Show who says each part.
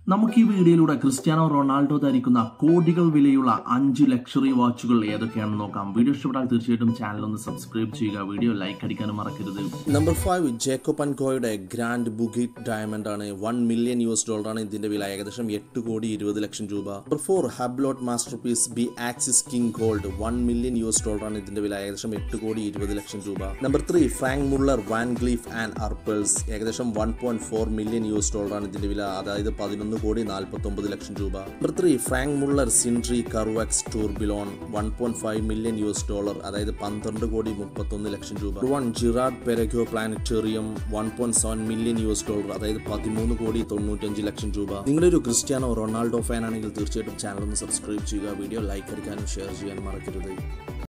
Speaker 1: നമുക്ക് ഈ വീഡിയോയിലൂടെ ക്രിസ്ത്യാനോ റൊണാൾഡോ ധരിക്കുന്ന കോടികൾ വിലയുള്ള 5 ലക്ഷറി വാച്ചുകൾ ഏതൊക്കെയാണെന്ന് നോക്കാം. വീഡിയോ ഇഷ്ടപ്പെട്ടാൽ തീർച്ചയായിട്ടും ചാനൽ ഒന്ന് സബ്സ്ക്രൈബ് ചെയ്യുക, വീഡിയോ ലൈക്ക് അടിക്കാനും മറക്കരുത്.
Speaker 2: നമ്പർ 5 ജേക്കബ് ആൻഡ് കോയുടെ ഗ്രാൻഡ് ബുഗിറ്റ് ഡയമണ്ട് ആണ്. $1 മില്യൺ ആണ് ഇതിന്റെ വില, ഏകദേശം 8,20,00,000 രൂപ. Number 4 Hublot master piece bi axis king gold $1 million ആണ് ഇതിന്റെ വില, ഏകദേശം 8,20,00,000 രൂപ. Number 3 Franck Muller Van Cleef and Arpels, ഏകദേശം $1.4 മില്യൺ ആണ് ഇതിന്റെ വില, അതായത് 11,49,00,000 രൂപ. Number 3 Franck Muller Cintree Curvex tourbillon $1.5 million അതായത് 12,31,00,000 രൂപ. 1 ജിറാഡ് പെരഗോ പ്ലാനറ്റോറിയം $1.7 മില്യൺ അതായത് 13,95,00,000 രൂപ. നിങ്ങളൊരു ക്രിസ്ത്യാനോ റൊണാൾഡോ ഫാൻ ആണെങ്കിൽ തീർച്ചയായിട്ടും ചാനൽ ഒന്ന് സബ്സ്ക്രൈബ് ചെയ്യുക, വീഡിയോ ലൈക്ക് അടിക്കാനും ഷെയർ ചെയ്യാനും മറക്കരുത്.